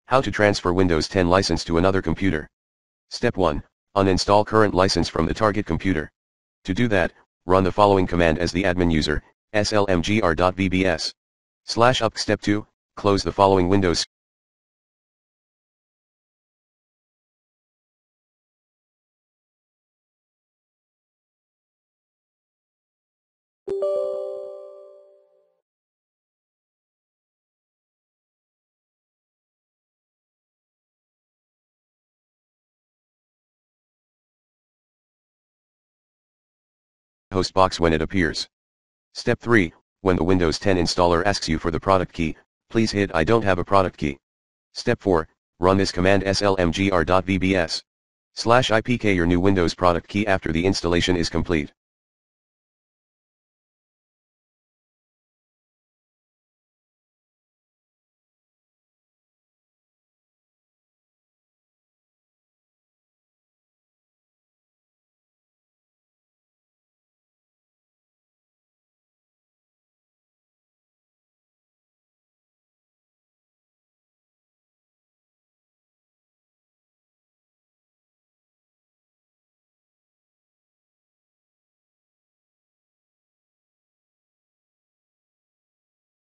How to transfer Windows 10 license to another computer. Step 1. Uninstall current license from the target computer. To do that, run the following command as the admin user, slmgr.vbs. /up. Step 2, close the following windows. Host box when it appears. Step 3, when the Windows 10 installer asks you for the product key, please hit I don't have a product key. Step 4, run this command slmgr.vbs. /ipk your new Windows product key after the installation is complete.